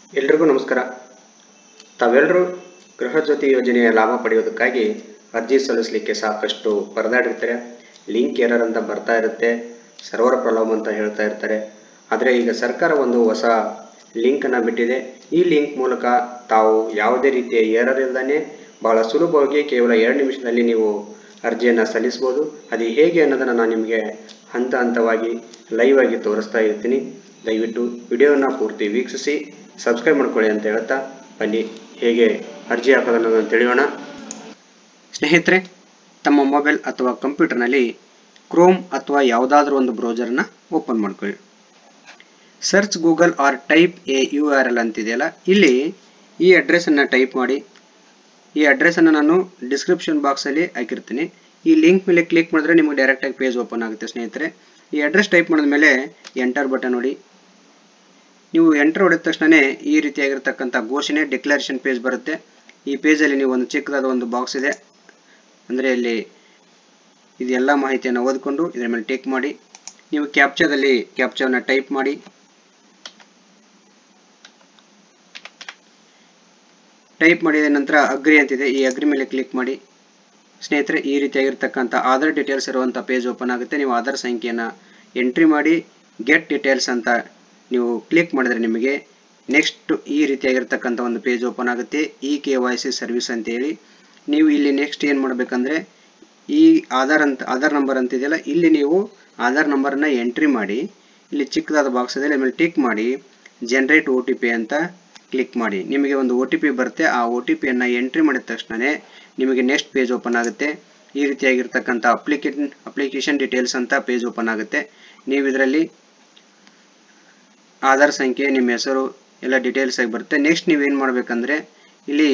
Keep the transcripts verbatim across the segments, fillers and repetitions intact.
ಎಲ್ರಿಗೂ ನಮಸ್ಕಾರ. ತಾವೆಲ್ಲರೂ ಗೃಹ ಜ್ಯೋತಿ ಯೋಜನೆಯ ಲಾಭ ಪಡೆಯೋದಕ್ಕಾಗಿ ಅರ್ಜಿ ಸಲ್ಲಿಸಲಿಕ್ಕೆ ಸಾಕಷ್ಟು ಪರದಾಡಿರ್ತಾರೆ. ಲಿಂಕ್ ಎರರ್ ಅಂತ ಬರ್ತಾ ಇರುತ್ತೆ, ಸರ್ವರ್ ಪ್ರಾಬ್ಲಮ್ ಅಂತ ಹೇಳ್ತಾ ಇರ್ತಾರೆ. ಆದರೆ ಈಗ ಸರ್ಕಾರ ಒಂದು ಹೊಸ ಲಿಂಕನ್ನು ಬಿಟ್ಟಿದೆ. ಈ ಲಿಂಕ್ ಮೂಲಕ ತಾವು ಯಾವುದೇ ರೀತಿಯ ಎರರ್ ಇಲ್ಲದೇ ಭಾಳ ಸುಲಭವಾಗಿ ಕೇವಲ ಎರಡು ನಿಮಿಷದಲ್ಲಿ ನೀವು ಅರ್ಜಿಯನ್ನು ಸಲ್ಲಿಸ್ಬೋದು. ಅದು ಹೇಗೆ ಅನ್ನೋದನ್ನು ನಾನು ನಿಮಗೆ ಹಂತ ಹಂತವಾಗಿ ಲೈವ್ ಆಗಿ ತೋರಿಸ್ತಾ ಇರ್ತೀನಿ. ದಯವಿಟ್ಟು ವಿಡಿಯೋನ ಪೂರ್ತಿ ವೀಕ್ಷಿಸಿ ಸಬ್ಸ್ಕ್ರೈಬ್ ಮಾಡ್ಕೊಳ್ಳಿ ಅಂತ ಹೇಳ್ತಾ ಬನ್ನಿ ಹೇಗೆ ಅರ್ಜಿ ಹಾಕೋದನ್ನು ತಿಳಿಯೋಣ. ಸ್ನೇಹಿತರೆ, ತಮ್ಮ ಮೊಬೈಲ್ ಅಥವಾ ಕಂಪ್ಯೂಟರ್ನಲ್ಲಿ ಕ್ರೋಮ್ ಅಥವಾ ಯಾವುದಾದ್ರೂ ಒಂದು ಬ್ರೌಸರ್ನ ಓಪನ್ ಮಾಡ್ಕೊಳ್ಳಿ. Search Google or type a U R L ಅಂತಿದೆಯಲ್ಲ, ಇಲ್ಲಿ ಈ ಅಡ್ರೆಸ್ಸನ್ನು ಟೈಪ್ ಮಾಡಿ. ಈ ಅಡ್ರೆಸ್ಸನ್ನು ನಾನು ಡಿಸ್ಕ್ರಿಪ್ಷನ್ ಬಾಕ್ಸಲ್ಲಿ ಹಾಕಿರ್ತೀನಿ. ಈ ಲಿಂಕ್ ಮೇಲೆ ಕ್ಲಿಕ್ ಮಾಡಿದ್ರೆ ನಿಮಗೆ ಡೈರೆಕ್ಟಾಗಿ ಪೇಜ್ ಓಪನ್ ಆಗುತ್ತೆ. ಸ್ನೇಹಿತರೆ, ಈ ಅಡ್ರೆಸ್ ಟೈಪ್ ಮಾಡಿದ ಮೇಲೆ ಎಂಟರ್ ಬಟನ್ ನೋಡಿ. ನೀವು ಎಂಟರ್ ಹೊಡೆದ ತಕ್ಷಣ ಈ ರೀತಿಯಾಗಿರ್ತಕ್ಕಂಥ ಘೋಷಣೆ ಡಿಕ್ಲರೇಷನ್ ಪೇಜ್ ಬರುತ್ತೆ. ಈ ಪೇಜಲ್ಲಿ ನೀವು ಒಂದು ಚಿಕ್ಕದಾದ ಒಂದು ಬಾಕ್ಸ್ ಇದೆ, ಅಂದರೆ ಇಲ್ಲಿ ಇದೆಲ್ಲ ಮಾಹಿತಿಯನ್ನು ಓದಿಕೊಂಡು ಇದರ ಮೇಲೆ ಟಿಕ್ ಮಾಡಿ. ನೀವು ಕ್ಯಾಪ್ಚಾದಲ್ಲಿ ಕ್ಯಾಪ್ಚಾವನ್ನು ಟೈಪ್ ಮಾಡಿ. ಟೈಪ್ ಮಾಡಿದ ನಂತರ ಅಗ್ರಿ ಅಂತಿದೆ, ಈ ಅಗ್ರಿ ಮೇಲೆ ಕ್ಲಿಕ್ ಮಾಡಿ. ಸ್ನೇಹಿತರೆ, ಈ ರೀತಿಯಾಗಿರ್ತಕ್ಕಂಥ ಆಧಾರ್ ಡೀಟೇಲ್ಸ್ ಇರುವಂಥ ಪೇಜ್ ಓಪನ್ ಆಗುತ್ತೆ. ನೀವು ಆಧಾರ್ ಸಂಖ್ಯೆಯನ್ನು ಎಂಟ್ರಿ ಮಾಡಿ ಗೆಟ್ ಡೀಟೇಲ್ಸ್ ಅಂತ ನೀವು ಕ್ಲಿಕ್ ಮಾಡಿದರೆ ನಿಮಗೆ ನೆಕ್ಸ್ಟ್ ಈ ರೀತಿಯಾಗಿರ್ತಕ್ಕಂಥ ಒಂದು ಪೇಜ್ ಓಪನ್ ಆಗುತ್ತೆ. E K Y C service ಅಂತೇಳಿ ನೀವು ಇಲ್ಲಿ ನೆಕ್ಸ್ಟ್ ಏನು ಮಾಡಬೇಕಂದ್ರೆ ಈ ಆಧಾರ್ ಅಂತ ಆಧಾರ್ ನಂಬರ್ ಅಂತಿದೆಯಲ್ಲ, ಇಲ್ಲಿ ನೀವು ಆಧಾರ್ ನಂಬರನ್ನು ಎಂಟ್ರಿ ಮಾಡಿ. ಇಲ್ಲಿ ಚಿಕ್ಕದಾದ ಬಾಕ್ಸ್ ಇದೆ, ಆಮೇಲೆ ಟಿಕ್ ಮಾಡಿ ಜನರೇಟ್ ಒ ಟಿ ಪಿ ಅಂತ ಕ್ಲಿಕ್ ಮಾಡಿ. ನಿಮಗೆ ಒಂದು ಒ ಟಿ ಪಿ ಬರುತ್ತೆ. ಆ ಒ ಟಿ ಪಿಯನ್ನು ಎಂಟ್ರಿ ಮಾಡಿದ ತಕ್ಷಣ ನಿಮಗೆ ನೆಕ್ಸ್ಟ್ ಪೇಜ್ ಓಪನ್ ಆಗುತ್ತೆ. ಈ ರೀತಿಯಾಗಿರ್ತಕ್ಕಂಥ ಅಪ್ಲಿಕೇಶನ್ ಅಪ್ಲಿಕೇಶನ್ ಡೀಟೇಲ್ಸ್ ಅಂತ ಪೇಜ್ ಓಪನ್ ಆಗುತ್ತೆ. ನೀವು ಇದರಲ್ಲಿ ಆಧಾರ್ ಸಂಖ್ಯೆ, ನಿಮ್ಮ ಹೆಸರು ಎಲ್ಲ ಡೀಟೇಲ್ಸ್ ಆಗಿ ಬರುತ್ತೆ. ನೆಕ್ಸ್ಟ್ ನೀವೇನು ಮಾಡಬೇಕಂದ್ರೆ ಇಲ್ಲಿ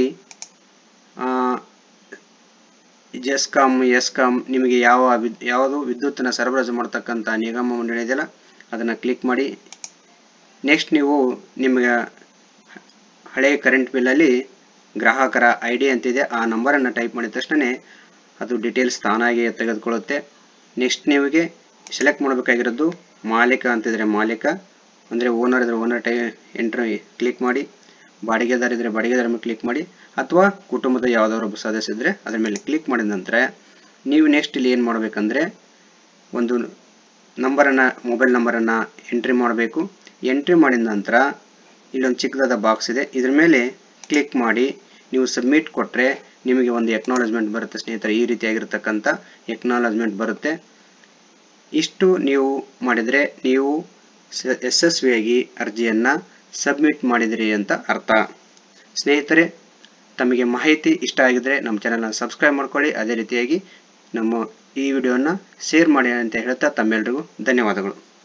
ಜೆಸ್ಕಾಮ್ ಎಸ್ಕಾಮ್ ನಿಮಗೆ ಯಾವ ಯಾವುದು ವಿದ್ಯುತ್ತನ್ನು ಸರಬರಾಜು ಮಾಡ್ತಕ್ಕಂಥ ನಿಗಮ ಮಂಡಳಿ ಇದೆಯಲ್ಲ ಅದನ್ನು ಕ್ಲಿಕ್ ಮಾಡಿ. ನೆಕ್ಸ್ಟ್ ನೀವು ನಿಮಗೆ ಹಳೆಯ ಕರೆಂಟ್ ಬಿಲ್ಲಲ್ಲಿ ಗ್ರಾಹಕರ ಐ ಡಿ ಅಂತಿದೆ, ಆ ನಂಬರನ್ನು ಟೈಪ್ ಮಾಡಿದ ತಕ್ಷಣ ಅದು ಡೀಟೇಲ್ಸ್ ತಾನಾಗಿ ತೆಗೆದುಕೊಳ್ಳುತ್ತೆ. ನೆಕ್ಸ್ಟ್ ನಿಮಗೆ ಸೆಲೆಕ್ಟ್ ಮಾಡಬೇಕಾಗಿರೋದು ಮಾಲೀಕ ಅಂತಿದ್ರೆ ಮಾಲೀಕ, ಅಂದರೆ ಓನರ್ ಇದ್ರೆ ಓನರ್ ಟೈ ಎಂಟ್ರಿ ಕ್ಲಿಕ್ ಮಾಡಿ. ಬಾಡಿಗೆದಾರ ಇದ್ದರೆ ಬಾಡಿಗೆದಾರ ಮೇಲೆ ಕ್ಲಿಕ್ ಮಾಡಿ, ಅಥವಾ ಕುಟುಂಬದ ಯಾವುದಾದ್ರು ಸದಸ್ಯ ಇದ್ದರೆ ಅದರ ಮೇಲೆ ಕ್ಲಿಕ್ ಮಾಡಿದ ನಂತರ ನೀವು ನೆಕ್ಸ್ಟ್ ಇಲ್ಲಿ ಏನು ಮಾಡಬೇಕಂದ್ರೆ ಒಂದು ನಂಬರನ್ನು ಮೊಬೈಲ್ ನಂಬರನ್ನು ಎಂಟ್ರಿ ಮಾಡಬೇಕು. ಎಂಟ್ರಿ ಮಾಡಿದ ನಂತರ ಇಲ್ಲೊಂದು ಚಿಕ್ಕದಾದ ಬಾಕ್ಸ್ ಇದೆ, ಇದ್ರ ಮೇಲೆ ಕ್ಲಿಕ್ ಮಾಡಿ. ನೀವು ಸಬ್ಮಿಟ್ ಕೊಟ್ಟರೆ ನಿಮಗೆ ಒಂದು ಎಕ್ನಾಲಜ್ಮೆಂಟ್ ಬರುತ್ತೆ. ಸ್ನೇಹಿತರೆ, ಈ ರೀತಿಯಾಗಿರ್ತಕ್ಕಂಥ ಎಕ್ನಾಲಜ್ಮೆಂಟ್ ಬರುತ್ತೆ. ಇಷ್ಟು ನೀವು ಮಾಡಿದರೆ ನೀವು ಯಶಸ್ವಿಯಾಗಿ ಅರ್ಜಿಯನ್ನು ಸಬ್ಮಿಟ್ ಮಾಡಿದಿರಿ ಅಂತ ಅರ್ಥ. ಸ್ನೇಹಿತರೆ, ತಮಗೆ ಮಾಹಿತಿ ಇಷ್ಟ ಆಗಿದ್ರೆ ನಮ್ಮ ಚಾನಲ್ನ ಸಬ್ಸ್ಕ್ರೈಬ್ ಮಾಡ್ಕೊಳ್ಳಿ. ಅದೇ ರೀತಿಯಾಗಿ ನಮ್ಮ ಈ ವಿಡಿಯೋನ ಶೇರ್ ಮಾಡಿ ಅಂತ ಹೇಳ್ತಾ ತಮ್ಮೆಲ್ಲರಿಗೂ ಧನ್ಯವಾದಗಳು.